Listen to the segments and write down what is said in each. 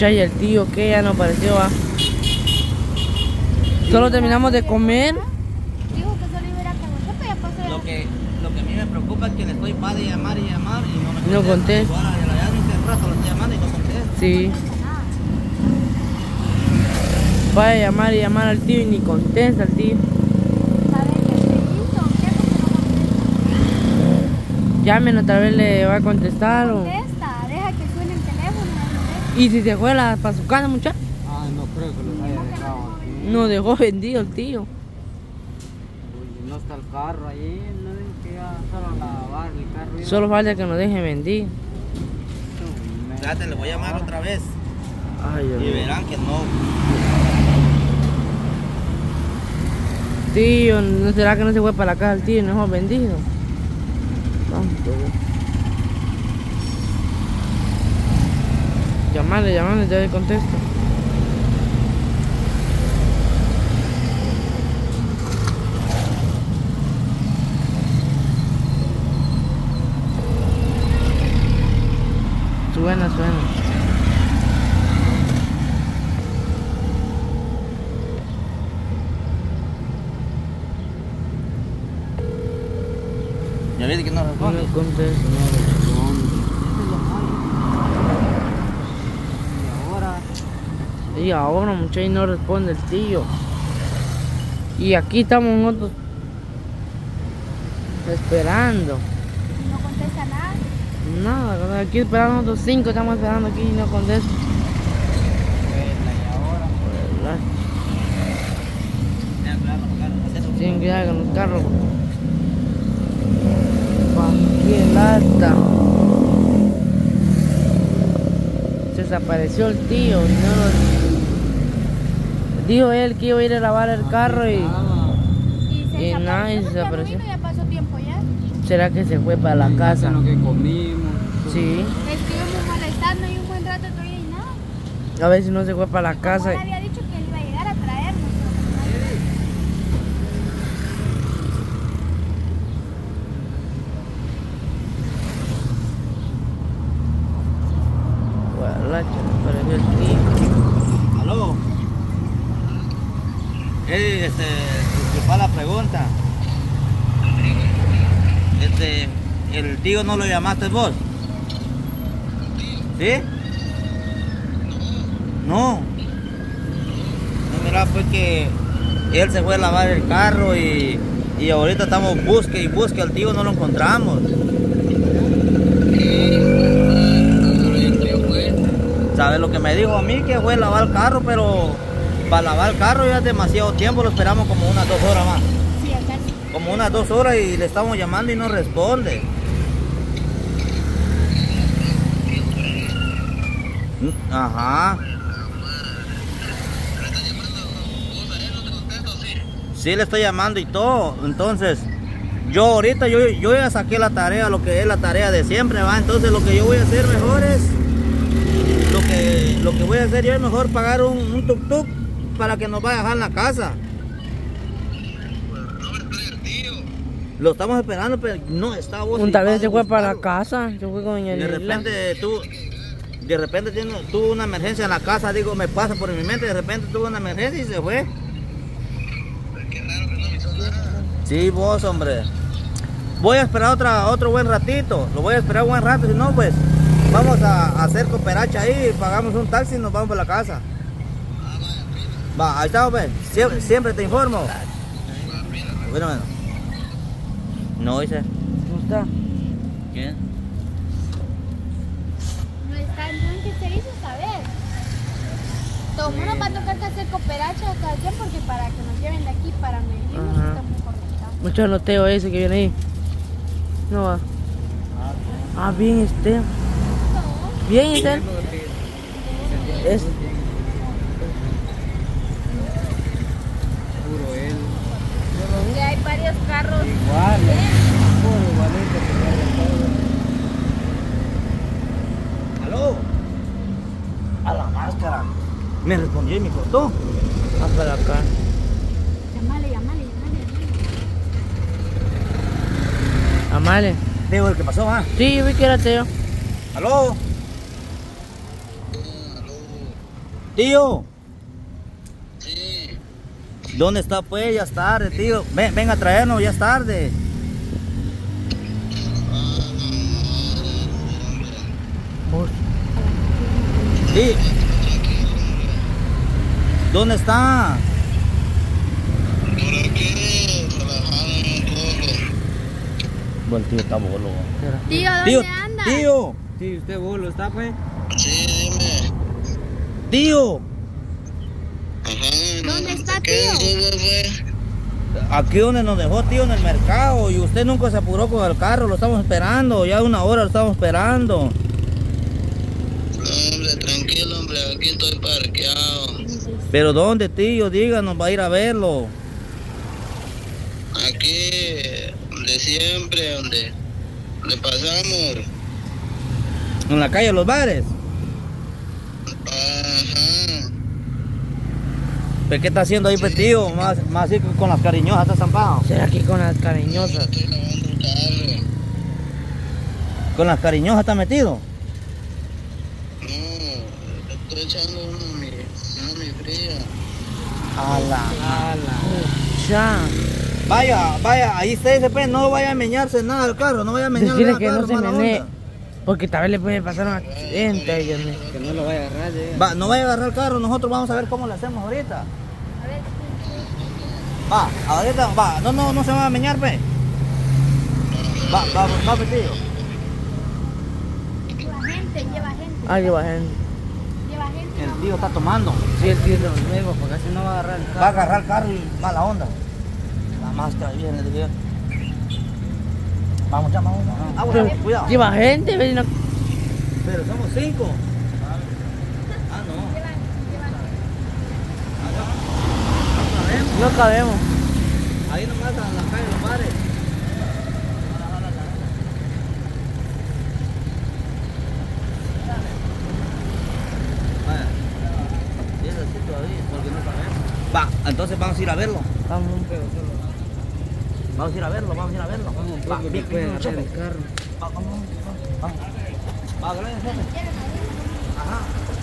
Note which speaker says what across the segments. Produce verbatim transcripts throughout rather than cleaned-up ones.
Speaker 1: Muchacha, el tío que ya no apareció, va. Solo terminamos de comer.
Speaker 2: Dijo que solo iba a ir a conocer, pero ya pasó.
Speaker 3: Lo que, lo que a mí me preocupa es que le estoy para de llamar y llamar y no me contesta.
Speaker 1: No contesta.
Speaker 3: Igual, ya hace rato lo estoy llamando y no contesta.
Speaker 1: Sí. Va a llamar y llamar al tío y ni contesta el tío.
Speaker 2: ¿Sabes qué se hizo? ¿Qué es lo que no contesta?
Speaker 1: Llamen, otra vez le va a contestar o...
Speaker 2: Contesta, deja que suene el teléfono.
Speaker 1: ¿Y si se fue la- para su casa, muchacha?
Speaker 4: Ah, no creo que los haya dejado aquí.
Speaker 1: No dejó vendido el tío.
Speaker 4: Uy, no está el carro ahí, no digo que ya solo lavar el carro. ya.
Speaker 1: Solo falta que nos deje vendido.
Speaker 3: Fíjate, le voy a llamar otra vez
Speaker 1: Ay, Dios
Speaker 3: y
Speaker 1: mío.
Speaker 3: verán que no.
Speaker 1: Tío, ¿no será que no se fue para la casa el tío y no dejó vendido? Santo Dios. Llamarle, llamarle, ya le contesto. Suena, suena.
Speaker 3: Ya viste que no
Speaker 1: No
Speaker 3: responde.
Speaker 1: me contesto, no.
Speaker 4: Y ahora,
Speaker 1: Y ahora, muchacho, no responde el tío. Y aquí estamos nosotros esperando.
Speaker 2: No contesta nada.
Speaker 1: Nada, aquí esperando nosotros cinco, estamos esperando aquí y no contesta.
Speaker 4: vela, y ahora.
Speaker 1: ¿Verdad?
Speaker 3: Ya, claro, claro, hacer-
Speaker 1: Tienen que ir con los carros. Pa' qué lata. Se desapareció el tío y no lo... Dijo él que iba a ir a lavar el carro y...
Speaker 4: Nada.
Speaker 2: Y se
Speaker 1: Y nada, y
Speaker 2: desapareció porque ya no
Speaker 1: desapareció.
Speaker 2: vino, ya pasó tiempo ya.
Speaker 1: ¿Será que se fue para la
Speaker 4: Ya
Speaker 1: casa?
Speaker 4: sé lo que comimos.
Speaker 1: Sí.
Speaker 2: Estuvimos molestando y un buen rato todavía y nada.
Speaker 1: A ver si no se fue para la casa.
Speaker 2: Él había dicho que él iba a llegar a traernos.
Speaker 1: Gualacha, me pareció el tío.
Speaker 3: Aló. Eh, este, disculpa la pregunta. Este, el tío no lo llamaste vos. ¿Sí? No. No, mira, pues que él se fue a lavar el carro y, y ahorita estamos busque y busque al tío, no lo encontramos. ¿Sabes lo que me dijo a mí? Que fue a lavar el carro, pero para lavar el carro ya es demasiado tiempo, lo esperamos como unas dos horas más.
Speaker 2: Sí, acá sí.
Speaker 3: Como unas dos horas y le estamos llamando y no responde. Ajá. Sí, le estoy llamando y todo. Entonces, yo ahorita, yo, yo ya saqué la tarea, lo que es la tarea de siempre, ¿va? Entonces, lo que yo voy a hacer mejor es... Lo que, lo que voy a hacer yo es mejor pagar un, un tuk-tuk para que nos vaya a dejar en la casa. Lo estamos esperando, pero no está vos.
Speaker 1: Un tal vez se fue para la casa, se fue con doña
Speaker 3: De
Speaker 1: Lila.
Speaker 3: repente tú, de repente tiene, tuvo una emergencia en la casa, digo, me pasa por mi mente, de repente tuvo una emergencia y se fue. Qué raro que no me hizo nada. Sí, vos, hombre. Voy a esperar otra, otro buen ratito, lo voy a esperar un buen rato, si no, pues vamos a, a hacer cooperacha ahí, pagamos un taxi y nos vamos para la casa. Va, ahí estamos, pues. Siempre, siempre te informo. Bueno, bueno. No, dice.
Speaker 1: ¿Cómo está?
Speaker 3: ¿Qué?
Speaker 2: No está, entonces, ¿qué se hizo saber? Todo el mundo va a tocar que hacer cooperacha cada quien porque para que nos lleven de aquí para Medellín
Speaker 1: Ajá.
Speaker 2: está muy complicado.
Speaker 1: Mucho loteo ese que viene ahí. No va. Ah, bien este. Bien este. Es,
Speaker 4: Puro él.
Speaker 2: Que hay varios carros.
Speaker 4: Igual, puro igualito que
Speaker 3: ¿Aló? A la máscara. Me respondió y me cortó.
Speaker 1: va para acá.
Speaker 2: Llámale, llámale, llámale.
Speaker 1: Amale.
Speaker 3: Teo, el que pasó, ¿ah?
Speaker 1: Sí, yo vi que era Teo.
Speaker 3: ¿Aló? Tío,
Speaker 5: Sí.
Speaker 3: ¿dónde está pues? Ya es tarde, tío. Ven, ven a traernos, ya es tarde.
Speaker 1: Vos,
Speaker 3: Sí. ¿Dónde está?
Speaker 5: Por aquí, trabajando un poco.
Speaker 3: Bueno, el tío está bolo.
Speaker 1: espera.
Speaker 2: Tío, ¿dónde
Speaker 3: Tío,
Speaker 2: anda?
Speaker 3: tío,
Speaker 4: Sí, usted bolo, ¿está pues?
Speaker 5: Sí, dime.
Speaker 3: tío.
Speaker 5: Ajá.
Speaker 2: ¿Dónde está,
Speaker 5: ¿Qué
Speaker 2: tío?
Speaker 5: fútbol fue?
Speaker 3: Aquí donde nos dejó, tío, en el mercado. Y usted nunca se apuró con el carro, lo estamos esperando. Ya una hora lo estamos esperando.
Speaker 5: No, hombre, tranquilo, hombre, aquí estoy parqueado.
Speaker 3: ¿Pero dónde, tío? Díganos, va a ir a verlo.
Speaker 5: Aquí, de siempre, donde le pasamos.
Speaker 3: En la calle de los bares.
Speaker 5: Ajá.
Speaker 3: ¿Pero qué está haciendo ahí, pues, tío? Más, más así con las cariñosas, está estampado.
Speaker 1: Será que con las cariñosas.
Speaker 5: Estoy lavando el carro.
Speaker 3: Con las cariñosas está metido.
Speaker 5: No, estoy echando una mi, una mi fría.
Speaker 3: A la.
Speaker 1: Ya.
Speaker 3: Vaya, vaya, ahí está ese pues, no vaya a meñarse nada al carro, no vaya a meñarse
Speaker 1: Decirle
Speaker 3: nada
Speaker 1: que
Speaker 3: al
Speaker 1: no
Speaker 3: carro,
Speaker 1: se
Speaker 3: mala
Speaker 1: menee.
Speaker 3: onda.
Speaker 1: Porque tal vez le puede pasar un accidente. Ay, Dios mío.
Speaker 4: Que no lo vaya a agarrar, ya.
Speaker 3: Va, no vaya a agarrar el carro, nosotros vamos a ver cómo le hacemos ahorita. Va, ahorita, va, no, no, no se va a meñar, pues. Va, va, va, pues, tío.
Speaker 2: Lleva gente, lleva gente.
Speaker 1: Ay, lleva gente.
Speaker 2: Lleva gente.
Speaker 3: El tío está tomando.
Speaker 1: Sí, el tío.
Speaker 4: Luego, porque así no va a agarrar el carro.
Speaker 3: Va a agarrar el carro y mala onda. La máscara viene, le dije. Vamos, ya, vamos, vamos. Ah, bueno,
Speaker 1: Pero
Speaker 3: cuidado.
Speaker 1: lleva gente, ve, no-
Speaker 3: Pero somos cinco. Ah, no.
Speaker 1: no cabemos.
Speaker 3: Ahí nomás en la calle de los bares. Vaya. Y es así todavía, porque no sabemos. Va, entonces vamos a ir a verlo.
Speaker 1: Vamos.
Speaker 3: Vamos a ir a verlo, vamos a ir a verlo.
Speaker 4: Vamos,
Speaker 3: Va,
Speaker 4: porque
Speaker 3: bien,
Speaker 4: puede
Speaker 3: bien,
Speaker 4: agarrar
Speaker 3: chefe.
Speaker 4: el carro.
Speaker 3: Va, vamos, vamos, vamos. Va, gracias, jefe. Ajá.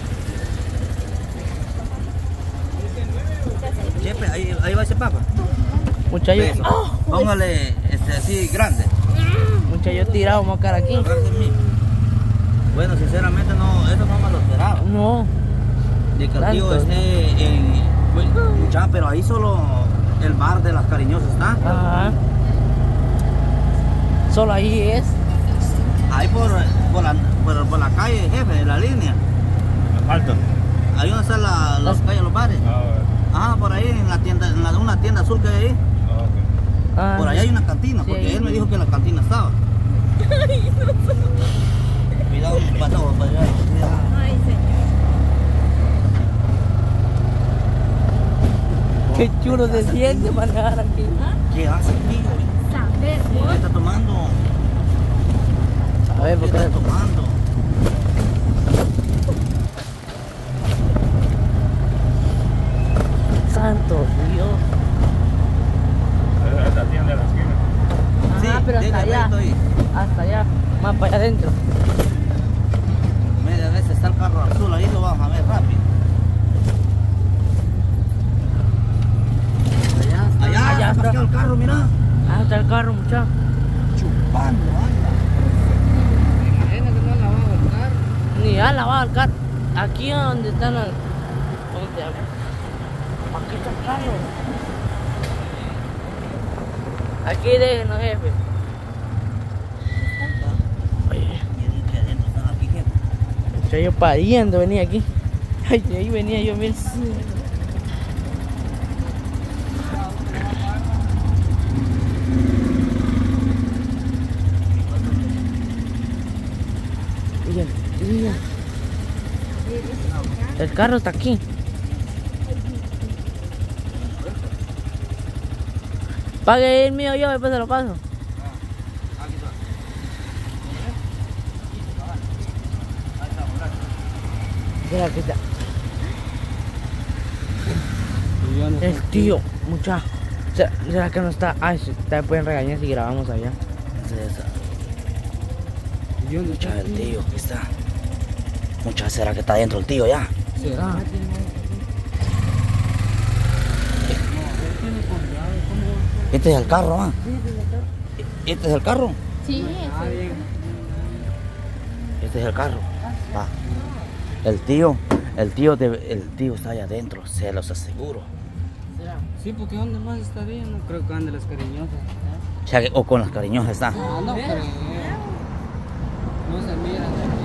Speaker 3: Chepe, ahí, ahí va ese papa.
Speaker 1: Muchacho,
Speaker 3: Eso.
Speaker 1: ¡oh!
Speaker 3: Póngale este, así grande.
Speaker 1: Muchacho tirado, vamos a quedar aquí.
Speaker 3: Gracias a mí. Bueno, sinceramente no, eso no me lo esperaba.
Speaker 1: No.
Speaker 3: De que el tío
Speaker 1: Tanto,
Speaker 3: esté en. Mucha, pero ahí solo el bar de las cariñosas está.
Speaker 1: Ajá. Solo ahí es.
Speaker 3: Ahí por, por, la, por, por la calle, jefe, de la línea.
Speaker 6: Alto.
Speaker 3: Ahí donde están la, las
Speaker 1: Las-
Speaker 3: calles, los bares.
Speaker 6: Ah,
Speaker 3: Ajá, por ahí, en la tienda, en la, una tienda azul que hay ahí.
Speaker 6: ah, ok.
Speaker 1: Ah,
Speaker 3: Por allá hay una cantina,
Speaker 1: Sí,
Speaker 3: porque
Speaker 1: ahí.
Speaker 3: él me dijo que la cantina estaba. Cuidado, pato, para allá. Cuidado.
Speaker 2: Ay, señor.
Speaker 1: qué chulo se siente manejar aquí.
Speaker 3: ¿Qué hace, tío?
Speaker 2: Saber,
Speaker 3: ¿Qué
Speaker 2: vos.
Speaker 3: está tomando?
Speaker 1: A ver,
Speaker 3: ¿Qué
Speaker 1: porque
Speaker 3: está tomando?
Speaker 1: santo Dios.
Speaker 6: Es la tienda de la esquina.
Speaker 1: Ajá,
Speaker 3: Sí,
Speaker 1: pero hasta
Speaker 3: diga,
Speaker 1: allá.
Speaker 3: ahí.
Speaker 1: Hasta allá. Más para allá adentro.
Speaker 3: Media vez está el carro azul, ahí lo vamos a ver rápido.
Speaker 1: Allá está.
Speaker 3: Allá,
Speaker 1: Allá está.
Speaker 3: parqueado el carro, mira.
Speaker 1: Ah, está el carro, muchacho.
Speaker 3: Chupando, anda.
Speaker 4: Imagina que no ha lavado el carro.
Speaker 1: Ni ha lavado el carro. Aquí es donde están los. ¿Dónde? Aquí está el carro. Aquí déjenos, jefe. Oye,
Speaker 3: Y que adentro están aquí, jefe.
Speaker 1: estoy yo pariendo, venía aquí. Ay, de ahí venía yo, mira. Miren, miren. El carro está aquí. Pague el mío yo, después se lo paso.
Speaker 3: Aquí está.
Speaker 1: Mira, aquí está.
Speaker 4: Y yo no sé
Speaker 1: El tío, mucha. ¿Será, será que no está? Ay, sí, te pueden regañar si grabamos allá.
Speaker 4: Yo no sé
Speaker 3: Mucha, el tío, aquí está. Mucha, ¿será que está dentro el tío ya?
Speaker 4: ¿Será?
Speaker 1: Ah.
Speaker 4: tiene con llave, ¿cómo?
Speaker 3: Este es el carro, ¿ah? Este es el carro.
Speaker 2: Sí,
Speaker 4: Ah,
Speaker 2: ese.
Speaker 4: bien.
Speaker 3: Este es el carro. Va. El tío, el tío, de, el tío está allá adentro, se los aseguro.
Speaker 4: Sí, porque ¿dónde más estaría? No creo que ande las cariñosas.
Speaker 3: O sea, que- o con las cariñosas está.
Speaker 4: Ah, no creo. No se mira.